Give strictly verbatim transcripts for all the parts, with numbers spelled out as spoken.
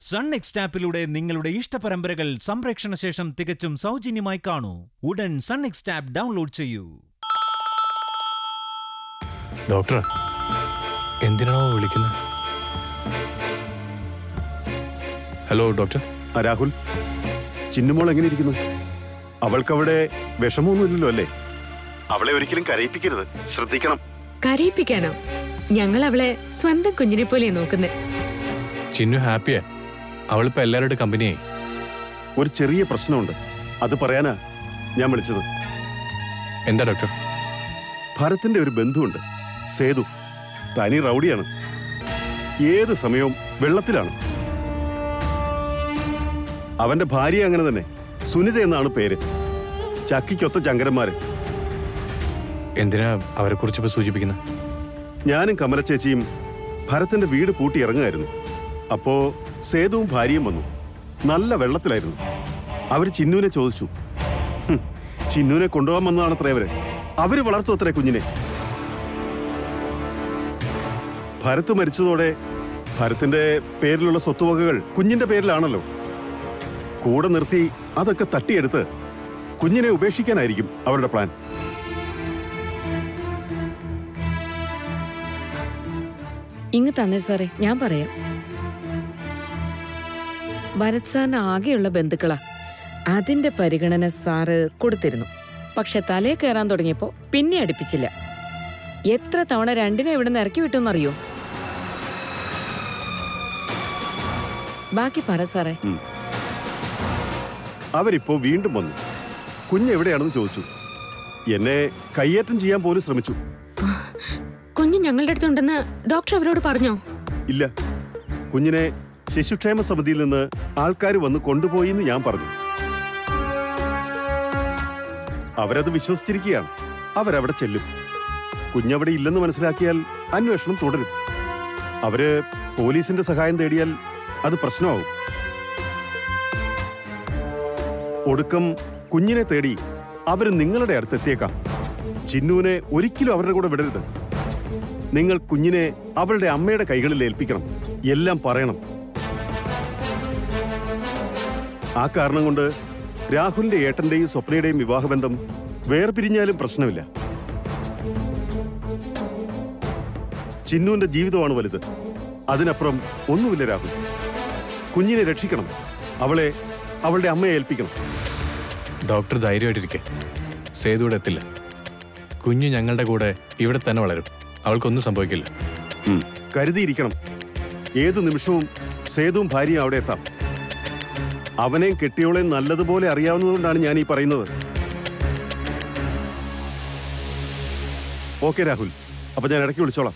Sun next ആപ്പിലൂടെ നിങ്ങളുടെ ഇഷ്ടപരമ്പരകൾ സംപ്രേക്ഷണ ശേഷം തികച്ചും സൗജന്യമായി കാണൂ. ഉടൻ സൺ നെക്സ്റ്റ് ആപ്പ് ഡൗൺലോഡ് ചെയ്യൂ. ഡോക്ടർ, എന്തിനാണോ വിളിക്കുന്നത്? Hello doctor. രാഹുൽ, ചിന്നുമോൾ എങ്ങനെ ഇരിക്കുന്നു? അവൾക്കവിടെ വിഷമമൊന്നുമില്ലല്ലോ അല്ലേ? അവളെ ഒരിക്കലും കരയിപ്പിക്കരുത്, ശ്രദ്ധിക്കണം. കരയിപ്പിക്കാനോ? ഞങ്ങൾ അവളെ സ്വന്തം കുഞ്ഞിനെ പോലെ നോക്കുന്നത്. ചിന്നു ഹാപ്പിയാ? അവളിപ്പോ എല്ലാവരുടെ കമ്പനിയായി. ഒരു ചെറിയ പ്രശ്നമുണ്ട്, അത് പറയാനാ ഞാൻ വിളിച്ചത്. എന്താ ഡോക്ടർ? ഭരത്തിന്റെ ഒരു ബന്ധുവുണ്ട്, സേതു. തനി റൗഡിയാണ്, ഏത് സമയവും വെള്ളത്തിലാണ്. അവന്റെ ഭാര്യ അങ്ങനെ തന്നെ, സുനിത എന്നാണ് പേര്. ചക്കിക്കൊത്ത ചങ്കരന്മാര്. എന്തിനാ അവരെ കുറിച്ച് സൂചിപ്പിക്കുന്നത്? ഞാനും കമല ചേച്ചിയും ഭരത്തിന്റെ വീട് പൂട്ടി ഇറങ്ങുമായിരുന്നു. അപ്പോ സേതുവും ഭാര്യയും വന്നു. നല്ല വെള്ളത്തിലായിരുന്നു. അവര് ചിന്നുവിനെ ചോദിച്ചു. ചിന്നുവിനെ കൊണ്ടുപോകാൻ വന്നതാണത്രേ അവര്. അവര് വളർത്തു അത്രേ കുഞ്ഞിനെ. ഭരത് മരിച്ചതോടെ ഭരത്തിന്റെ പേരിലുള്ള സ്വത്തുവകകൾ കുഞ്ഞിന്റെ പേരിലാണല്ലോ. കൂടെ നിർത്തി അതൊക്കെ തട്ടിയെടുത്ത് കുഞ്ഞിനെ ഉപേക്ഷിക്കാനായിരിക്കും അവരുടെ പ്ലാൻ. ഇങ്ങ് തന്നെ സാറേ, ഞാൻ പറയാം. ഭരത് സാറിന് ആകെയുള്ള ബന്ധുക്കളാ. അതിന്റെ പരിഗണന സാറ് കൊടുത്തിരുന്നു. പക്ഷെ തലേ കയറാൻ തുടങ്ങിയപ്പോ പിന്നെ അടുപ്പിച്ചില്ല. എത്ര തവണ രണ്ടിനെ ഇവിടെ നിന്ന് ഇറക്കി വിട്ടെന്നറിയോ? ബാക്കി പറ സാറേ. അവരിപ്പോ വീണ്ടും വന്നു. കുഞ്ഞെവിടെയാണെന്ന് ചോദിച്ചു. എന്നെ കയ്യേറ്റം ചെയ്യാൻ പോലും ശ്രമിച്ചു. കുഞ്ഞ് ഞങ്ങളുടെ അടുത്തുണ്ടെന്ന് ഡോക്ടർ അവരോട് പറഞ്ഞോ? ഇല്ല, കുഞ്ഞിനെ ശിശുക്ഷേമ സമിതിയിൽ നിന്ന് ആൾക്കാർ വന്ന് കൊണ്ടുപോയി എന്ന് ഞാൻ പറഞ്ഞു. അവരത് വിശ്വസിച്ചിരിക്കുകയാണ്. അവരവിടെ ചെല്ലും. കുഞ്ഞവിടെ ഇല്ലെന്ന് മനസ്സിലാക്കിയാൽ അന്വേഷണം തുടരും. അവര് പോലീസിന്റെ സഹായം തേടിയാൽ അത് പ്രശ്നമാവും. ഒടുക്കം കുഞ്ഞിനെ തേടി അവര് നിങ്ങളുടെ അടുത്തെത്തിയേക്കാം. ചിന്നുവിനെ ഒരിക്കലും അവരുടെ കൂടെ വിടരുത്. നിങ്ങൾ കുഞ്ഞിനെ അവളുടെ അമ്മയുടെ കൈകളിൽ ഏൽപ്പിക്കണം. എല്ലാം പറയണം. ആ കാരണം കൊണ്ട് രാഹുലിന്റെ ഏട്ടന്റെയും സ്വപ്നയുടെയും വിവാഹബന്ധം വേർപിരിഞ്ഞാലും പ്രശ്നമില്ല. ചിന്നുവിന്റെ ജീവിതമാണ് വലുത്. അതിനപ്പുറം ഒന്നുമില്ല രാഹുൽ. കുഞ്ഞിനെ രക്ഷിക്കണം. അവളെ അവളുടെ അമ്മയെ ഏൽപ്പിക്കണം. ഡോക്ടർ ധൈര്യമായിട്ടിരിക്കെ. സേതുവിടെ എത്തില്ല. കുഞ്ഞ് ഞങ്ങളുടെ കൂടെ ഇവിടെ തന്നെ വളരും. അവൾക്കൊന്നും സംഭവിക്കില്ല. കരുതിയിരിക്കണം. ഏതു നിമിഷവും സേതുവും ഭാര്യയും അവിടെ എത്താം. അവനെയും കെട്ടിയോളെയും നല്ലതുപോലെ അറിയാവുന്നതുകൊണ്ടാണ് ഞാൻ ഈ പറയുന്നത്. ഓക്കെ രാഹുൽ, അപ്പൊ ഞാൻ ഇടയ്ക്ക് വിളിച്ചോളാം.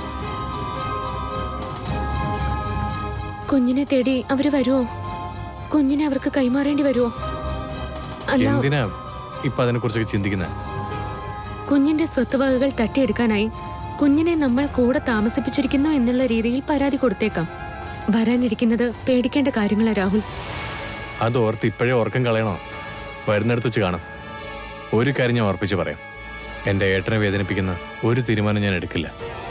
കുഞ്ഞിനെ തേടി അവര് വരുമോ? കുഞ്ഞിനെ അവർക്ക് കൈമാറേണ്ടി വരുമോ? എന്തിനാ ഇപ്പൊ അതിനെ കുറിച്ചൊക്കെ ചിന്തിക്കുന്നത്? കുഞ്ഞിന്റെ സ്വത്തുവകകൾ തട്ടിയെടുക്കാനായി കുഞ്ഞിനെ നമ്മൾ കൂടെ താമസിപ്പിച്ചിരിക്കുന്നു എന്നുള്ള രീതിയിൽ പരാതി കൊടുത്തേക്കാം. വരാനിരിക്കുന്നത് പേടിക്കേണ്ട കാര്യങ്ങളാ രാഹുൽ. അത് ഓർത്ത് ഇപ്പോഴേ ഓർക്കം കളയണോ? വരുന്നിടത്ത് വെച്ച് കാണാം. ഒരു കാര്യം ഞാൻ ഓർപ്പിച്ച് പറയാം. എന്റെ ഏട്ടനെ വേദനിപ്പിക്കുന്ന ഒരു തീരുമാനം ഞാൻ എടുക്കില്ല.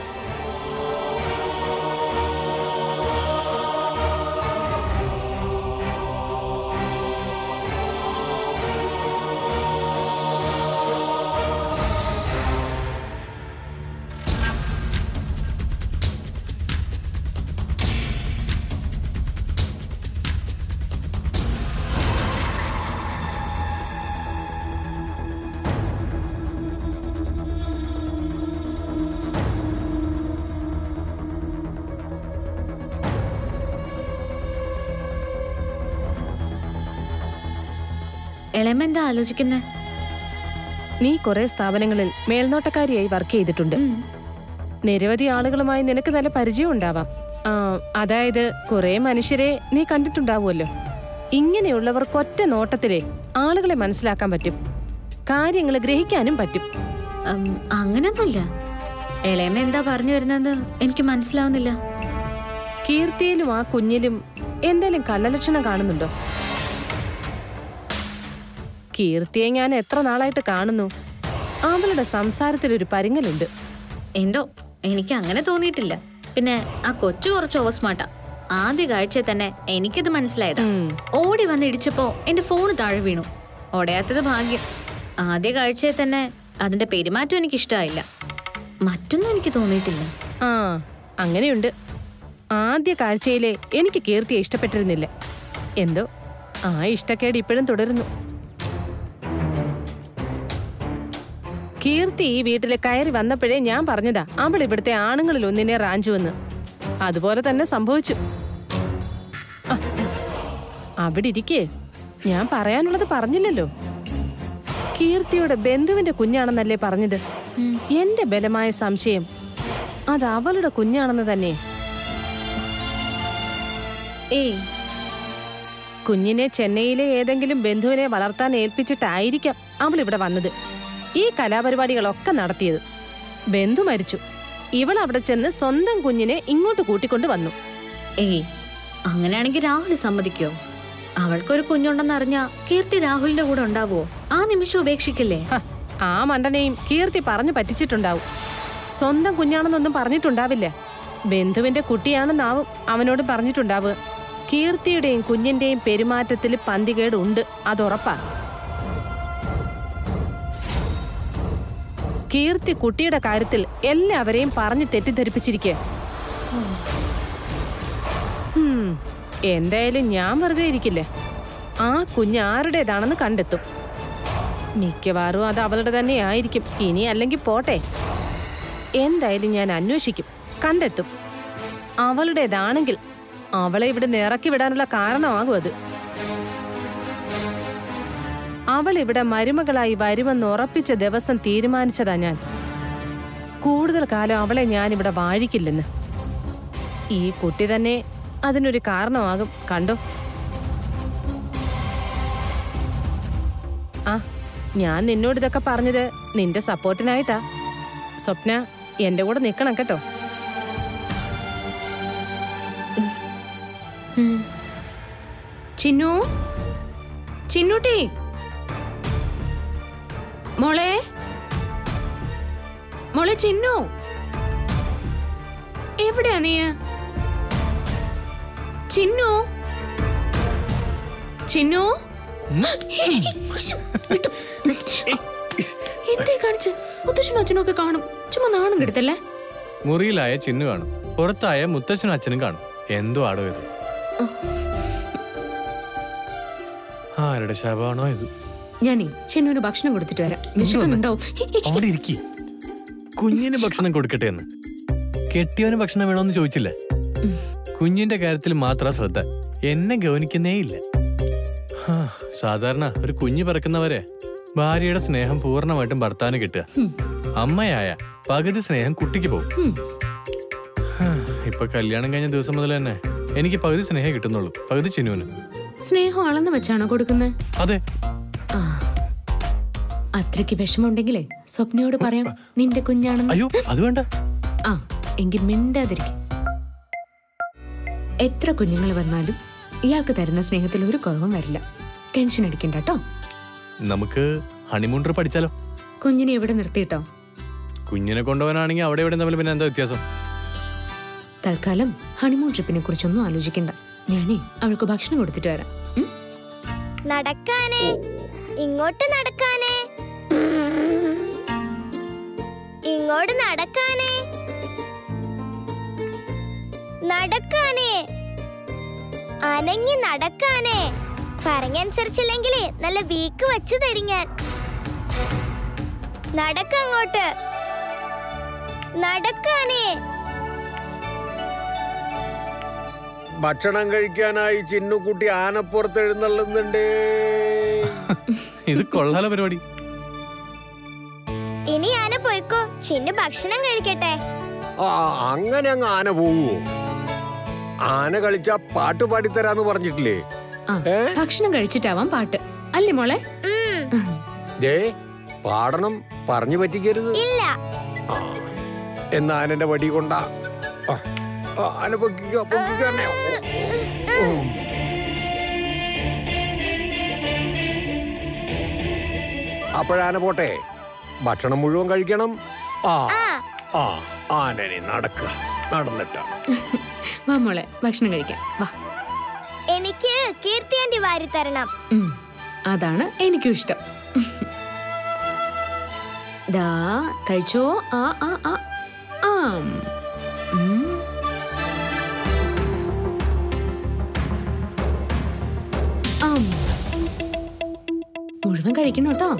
എളമെന്താ ആലോചിക്കുന്നേ? നീ കുറെ സ്ഥാപനങ്ങളിൽ മേൽനോട്ടക്കാരിയായി വർക്ക് ചെയ്തിട്ടുണ്ട്. നിരവധി ആളുകളുമായി നിനക്ക് നല്ല പരിചയം ഉണ്ടാവാം. അതായത് കുറെ മനുഷ്യരെ നീ കണ്ടിട്ടുണ്ടാവുമല്ലോ. ഇങ്ങനെയുള്ളവർക്ക് ഒറ്റ നോട്ടത്തിലെ ആളുകളെ മനസ്സിലാക്കാൻ പറ്റും. കാര്യങ്ങൾ ഗ്രഹിക്കാനും പറ്റും. അങ്ങനൊന്നുമില്ല. എളയമ എന്താ പറഞ്ഞു വരുന്നത് എനിക്ക് മനസ്സിലാവുന്നില്ല. കീർത്തിയിലും ആ കുഞ്ഞിലും എന്തെങ്കിലും കള്ളലക്ഷണം കാണുന്നുണ്ടോ? കീർത്തിയെ ഞാൻ എത്ര നാളായിട്ട് കാണുന്നു. അവളുടെ സംസാരത്തിലൊരു പരിങ്ങലുണ്ട്. എന്തോ എനിക്ക് അങ്ങനെ തോന്നിയിട്ടില്ല. പിന്നെ ആ കൊച്ചു കുറച്ച് ഓവർ സ്മാർട്ടാ. ആദ്യ കാഴ്ച തന്നെ എനിക്കിത് മനസ്സിലായതാ. ഓടി വന്ന് ഇടിച്ചപ്പോ എന്റെ ഫോണ് താഴെ വീണു. ഓടയാത്തത് ഭാഗ്യം. ആദ്യ കാഴ്ചയിൽ തന്നെ അതിന്റെ പെരുമാറ്റം എനിക്ക് ഇഷ്ടമായില്ല. മറ്റൊന്നും എനിക്ക് തോന്നിയിട്ടില്ല. ആ അങ്ങനെയുണ്ട്. ആദ്യ കാഴ്ചയിലെ എനിക്ക് കീർത്തിയെ ഇഷ്ടപ്പെട്ടിരുന്നില്ല. എന്തോ ആ ഇഷ്ടക്കേട് ഇപ്പോഴും തുടരുന്നു. കീർത്തി ഈ വീട്ടിൽ കയറി വന്നപ്പോഴേ ഞാൻ പറഞ്ഞതാ അവൾ ഇവിടുത്തെ ആണുങ്ങളിൽ ഒന്നിനെ റാഞ്ചുവെന്ന്. അതുപോലെ തന്നെ സംഭവിച്ചു. അവിടെ ഇരിക്കേ, ഞാൻ പറയാനുള്ളത് പറഞ്ഞില്ലല്ലോ. കീർത്തിയുടെ ബന്ധുവിന്റെ കുഞ്ഞാണെന്നല്ലേ പറഞ്ഞത്? എന്റെ ബലമായ സംശയം അത് അവളുടെ കുഞ്ഞാണെന്ന് തന്നെ. ഏയ്, കുഞ്ഞിനെ ചെന്നൈയിലെ ഏതെങ്കിലും ബന്ധുവിനെ വളർത്താൻ ഏൽപ്പിച്ചിട്ടായിരിക്കാം അവൾ ഇവിടെ വന്നത്. ഈ കലാപരിപാടികളൊക്കെ നടത്തിയത്. ബന്ധു മരിച്ചു, ഇവൾ അവിടെ ചെന്ന് സ്വന്തം കുഞ്ഞിനെ ഇങ്ങോട്ട് കൂട്ടിക്കൊണ്ട് വന്നു. ഏയ്, അങ്ങനെയാണെങ്കിൽ രാഹുൽ സമ്മതിക്കോ? അവൾക്കൊരു കുഞ്ഞുണ്ടെന്ന് അറിഞ്ഞാ കീർത്തി രാഹുലിന്റെ കൂടെ ഉണ്ടാവുമോ? ആ നിമിഷം ഉപേക്ഷിക്കില്ലേ? ആ മണ്ടനെയും കീർത്തി പറഞ്ഞു പറ്റിച്ചിട്ടുണ്ടാവും. സ്വന്തം കുഞ്ഞാണെന്നൊന്നും പറഞ്ഞിട്ടുണ്ടാവില്ല. ബന്ധുവിന്റെ കുട്ടിയാണെന്നാവും അവനോട് പറഞ്ഞിട്ടുണ്ടാവുക. കീർത്തിയുടെയും കുഞ്ഞിന്റെയും പെരുമാറ്റത്തിൽ പന്തികേട് ഉണ്ട്, അതുറപ്പാ. കീർത്തി കുട്ടിയുടെ കാര്യത്തിൽ എല്ലാവരെയും പറഞ്ഞു തെറ്റിദ്ധരിപ്പിച്ചിരിക്കുക. എന്തായാലും ഞാൻ വെറുതെ ഇരിക്കില്ലേ. ആ കുഞ്ഞ് ആരുടേതാണെന്ന് കണ്ടെത്തും. മിക്കവാറും അത് അവളുടെ തന്നെ ആയിരിക്കും. ഇനി അല്ലെങ്കിൽ പോട്ടെ, എന്തായാലും ഞാൻ അന്വേഷിക്കും, കണ്ടെത്തും. അവളുടേതാണെങ്കിൽ അവളെ ഇവിടെ ഇറക്കി വിടാനുള്ള കാരണമാകും അത്. അവൾ ഇവിടെ മരുമകളായി വരുമെന്ന് ഉറപ്പിച്ച ദിവസം തീരുമാനിച്ചതാ ഞാൻ. കൂടുതൽ കാലം അവളെ ഞാൻ ഇവിടെ വാഴിക്കില്ലെന്ന്. ഈ കുട്ടി തന്നെ അതിനൊരു കാരണമാകും, കണ്ടോ. ആ, ഞാൻ നിന്നോട് ഇതൊക്കെ പറഞ്ഞത് നിന്റെ സപ്പോർട്ടിനായിട്ടാ. സ്വപ്ന, എന്റെ കൂടെ നിൽക്കണം കേട്ടോ. ചിന്നു, ചിന്നൂട്ടി, മോളെ, മോളെ ചിന്നു, എവിടെയാ നീ? ചിന്നു, ചിന്നു, എന്തേ കാണിച്ച്? മുത്തച്ഛനും അച്ഛനും ഒക്കെ കാണും, ചുമ്മാ നാണം കെടുത്തല്ലേ. മുറിയിലായ ചിന്നു കാണും, പുറത്തായ മുത്തച്ഛനും അച്ഛനും കാണും. എന്തോ ആടോ ഇത്? ആരുടെ ശാപമാണോ ഇത്? ഞാനേ ചിന്നുവിന് ഭക്ഷണം കൊടുത്തിട്ട് വരാം. വിശക്കുന്നുണ്ടോ? അവിടെ ഇരിക്കി. കുഞ്ഞിന് ഭക്ഷണം കൊടുക്കട്ടെ എന്ന്. കെട്ടിയവന് ഭക്ഷണം വേണോന്ന് ചോദിച്ചില്ല. കുഞ്ഞിന്റെ കാര്യത്തിൽ മാത്രം ശ്രദ്ധ, എന്നെ ഗവനിക്കുന്നേ ഇല്ല. സാധാരണ ഒരു കുഞ്ഞ് പിറക്കുന്നവരെ ഭാര്യയുടെ സ്നേഹം പൂർണ്ണമായിട്ടും ഭർത്താവിന് കിട്ടുക. അമ്മയായ പകുതി സ്നേഹം കുട്ടിക്ക് പോകും. ഇപ്പൊ കല്യാണം കഴിഞ്ഞ ദിവസം മുതൽ തന്നെ എനിക്ക് പകുതി സ്നേഹം കിട്ടുന്നുള്ളൂ, പകുതി ചിന്നുവിന്. സ്നേഹം അളന്ന് വെച്ചാണോ കൊടുക്കുന്നത്? അതെ. ആ, അത്രയ്ക്ക് വിഷമമുണ്ടെങ്കിലേ സ്വപ്നയോട് പറയാം നിന്റെ കുഞ്ഞാണെന്ന്. അയ്യോ, അത് വേണ്ട. ആ, എങ്കിൽ മിണ്ടാതിരിക്കും. എത്ര കുഞ്ഞുങ്ങൾ വന്നാലും ഇയാൾക്ക് തരുന്ന സ്നേഹത്തിൽ ഒരു കുറവും വരില്ല. ടെൻഷൻ അടിക്കണ്ട കേട്ടോ. നമുക്ക് ഹണിമൂൺ ട്രിപ്പ് അടിച്ചാലോ? കുഞ്ഞിനെ എവിടെ നിർത്തിയിട്ടോ? കുഞ്ഞിനെ കൊണ്ടുപോകാനാണെങ്കിൽ അവിടെ ഇവിടെ തമ്മിൽ പിന്നെ എന്താ വ്യത്യാസം? തൽക്കാലം ഹണിമൂൺ ട്രിപ്പിനെ കുറിച്ചൊന്നും ആലോചിക്കണ്ട. ഞാനേ അവൾക്ക് ഭക്ഷണം കൊടുത്തിട്ട് വരാം. നടക്കാനേ, ഇങ്ങോട്ട് നടക്കാനേ, ഇങ്ങോട്ട് നടക്കാനേ, നടക്കാനേ, അനങ്ങി നടക്കാനേ. പറഞ്ഞനുസരിച്ചില്ലെങ്കിലേ നല്ല വീക്ക് വച്ചു തരും ഞാൻ. നടക്കങ്ങോട്ട്, നടക്കാനേ. ഭക്ഷണം കഴിക്കാനായി ചിന്നുകുട്ടി ആനപ്പുറത്ത് എഴുന്നള്ളുന്നുണ്ട്. ഇത് കൊള്ളാല പരിപാടി. ഇനി ആന പോയിക്കോ, ചിന്നു ഭക്ഷണം കഴിക്കട്ടെ. ആ, അങ്ങനെ അങ്ങ് ആന പോവോ? ആന കളിച്ചാ പാട്ട് പാടിത്തരാന്ന് പറഞ്ഞിട്ടില്ലേ? ഭക്ഷണം കഴിച്ചിട്ടാവാം പാട്ട്, അല്ലേ മോളെ? ദേ, പാടണം, പറഞ്ഞു പറ്റിക്കരുത്. ഇല്ല. എന്നാ ആനന്റെ വടി കൊണ്ടാ ആന പൊക്കിക്കോ, പൊക്കിക്കോ. അപ്പോഴാന പോട്ടെ, ഭക്ഷണം മുഴുവൻ കഴിക്കണം. ആ ആ ആനനെ നടക്കുക, നടന്നിട്ടാണ്. വാ മോളെ ഭക്ഷണം കഴിക്കാം വാ. എനിക്ക് കീർത്തി ആന്റി വാരി തരണം. ഉം, അതാണ് എനിക്കും ഇഷ്ടം. ദാ കഴിച്ചോ. ആ ആ ആ ആം. ഉം. ആം. മുഴുവൻ കഴിക്കണം കേട്ടോ.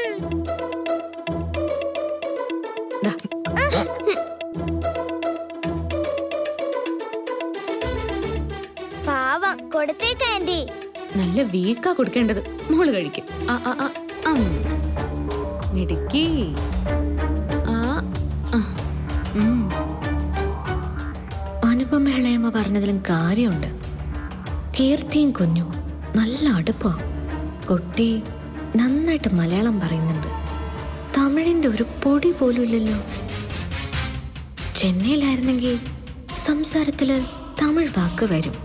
ദാ. പാവം കൊടുത്തേക്ക് ആന്റി. നല്ല വീക്കാ കൊടുക്കേണ്ടത്. മോള് കഴിക്കും. ആ ആ ആ ആം. മിടുക്കി. ആ ആ. ഉം. അനുപമ ഇളയമ്മ പറഞ്ഞതിലും കാര്യമുണ്ട്. കീർത്തിയും കുഞ്ഞു നല്ല അടുപ്പാ. കുട്ടി നന്നായിട്ട് മലയാളം പറയുന്നുണ്ട്. തമിഴിന്റെ ഒരു പൊടി പോലും ഇല്ലല്ലോ. ചെന്നൈയിലായിരുന്നെങ്കിൽ സംസാരത്തില് തമിഴ് വാക്ക് വരും.